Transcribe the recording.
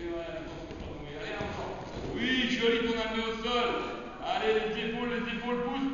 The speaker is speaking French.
ouais, attention de pas tomber. Allez, encore. Oui, joli ton amené au sol. Allez, les épaules poussent.